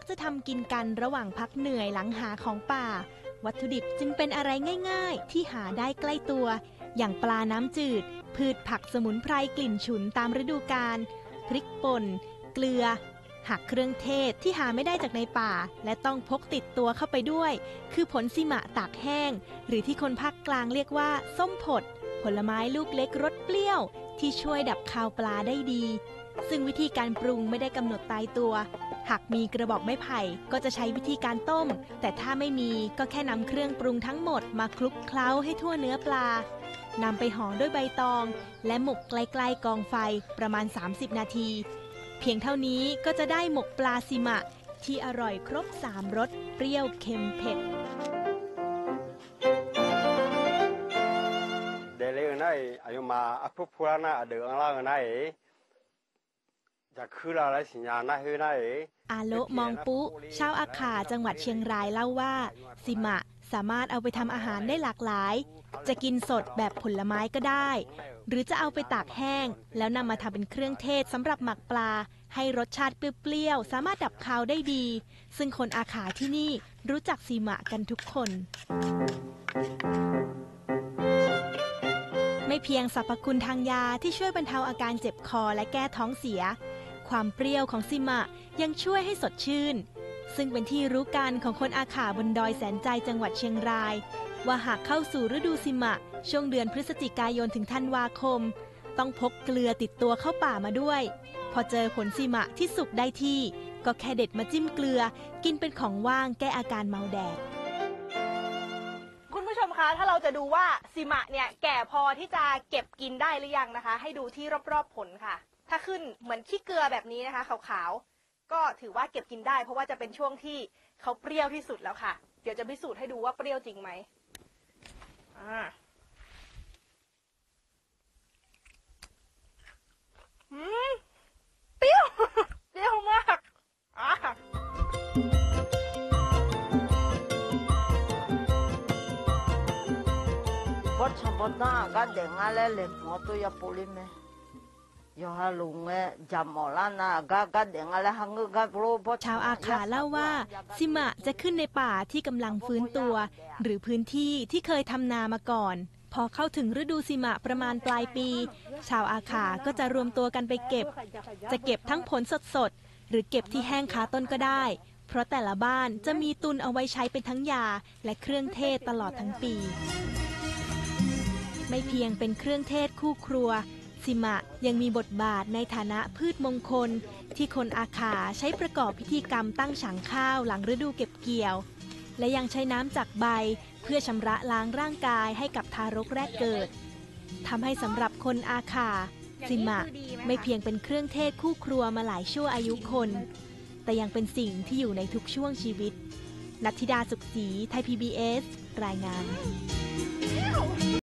จะทำกินกันระหว่างพักเหนื่อยหลังหาของป่าวัตถุดิบจึงเป็นอะไรง่ายๆที่หาได้ใกล้ตัวอย่างปลาน้ำจืดพืชผักสมุนไพรกลิ่นฉุนตามฤดูกาลพริกป่นเกลือหักเครื่องเทศที่หาไม่ได้จากในป่าและต้องพกติดตัวเข้าไปด้วยคือผลสิมะตากแห้งหรือที่คนภาคกลางเรียกว่าส้มผดผลไม้ลูกเล็กรสเปรี้ยวที่ช่วยดับคาวปลาได้ดีซึ่งวิธีการปรุงไม่ได้กำหนดตายตัวหากมีกระบอกไม้ไผ่ก็จะใช้วิธีการต้มแต่ถ้าไม่มีก็แค่นำเครื่องปรุงทั้งหมดมาคลุกเคล้าให้ทั่วเนื้อปลานำไปห่อด้วยใบตองและหมกใกล้ๆกองไฟประมาณ30นาทีเพียงเท่านี้ก็จะได้หมกปลาสิมะที่อร่อยครบ3รสเปรี้ยวเค็มเผ็ดเดลิเงยอายุมาอภุพุรานะเดือดล่างไงจะคืออะไรสิญญาณคือไงอาโลมองปุชาวอาขาจังหวัดเชียงรายเล่าว่าสิมะสามารถเอาไปทำอาหารได้หลากหลายจะกินสดแบบผลไม้ก็ได้หรือจะเอาไปตากแห้งแล้วนำมาทำเป็นเครื่องเทศสำหรับหมักปลาให้รสชาติเปรี้ยวๆสามารถดับคาวได้ดีซึ่งคนอาขาที่นี่รู้จักสิมะกันทุกคนไม่เพียงสรรพคุณทางยาที่ช่วยบรรเทาอาการเจ็บคอและแก้ท้องเสียความเปรี้ยวของสิมะยังช่วยให้สดชื่นซึ่งเป็นที่รู้กันของคนอาขาบนดอยแสนใจจังหวัดเชียงรายว่าหากเข้าสู่ฤดูสิมะช่วงเดือนพฤศจิกายนถึงธันวาคมต้องพกเกลือติดตัวเข้าป่ามาด้วยพอเจอผลสิมะที่สุกได้ที่ก็แค่เด็ดมาจิ้มเกลือกินเป็นของว่างแก้อาการเมาแดดคุณผู้ชมคะถ้าเราจะดูว่าสิมะเนี่ยแก่พอที่จะเก็บกินได้หรือยังนะคะให้ดูที่รอบๆผลค่ะถ้าขึ้นเหมือนขี้เกลือแบบนี้นะคะขาวๆก็ถือว่าเก็บกินได้เพราะว่าจะเป็นช่วงที่เขาเปรี้ยวที่สุดแล้วค่ะเดี๋ยวจะพิสูจน์ให้ดูว่าเปรี้ยวจริงไหมเปรี้ยวเปรี้ยวมากพอชมพูน่าก็เด้งอะไรเลยหมอตัวยาปูลิมเยอฮาลุงเอจามอลานาก็เด้งอะไรหังก็โปรชาวอาขาเล่าว่าสิมะจะขึ้นในป่าที่กำลังฟื้นตัวหรือพื้นที่ที่เคยทำนามาก่อนพอเข้าถึงฤดูสิมะประมาณปลายปีชาวอาขาก็จะรวมตัวกันไปเก็บจะเก็บทั้งผลสดๆหรือเก็บที่แห้งคาต้นก็ได้เพราะแต่ละบ้านจะมีตุนเอาไว้ใช้เป็นทั้งยาและเครื่องเทศตลอดทั้งปีไม่เพียงเป็นเครื่องเทศคู่ครัวสิมะยังมีบทบาทในฐานะพืชมงคลที่คนอาขาใช้ประกอบพิธีกรรมตั้งฉางข้าวหลังฤดูเก็บเกี่ยวและยังใช้น้ำจากใบเพื่อชำระล้างร่างกายให้กับทารกแรกเกิดทำให้สำหรับคนอาขาสิมะไม่เพียงเป็นเครื่องเทศคู่ครัวมาหลายชั่วอายุคนแต่ยังเป็นสิ่งที่อยู่ในทุกช่วงชีวิตนัทธิดาสุขศรีไทย PBS รายงาน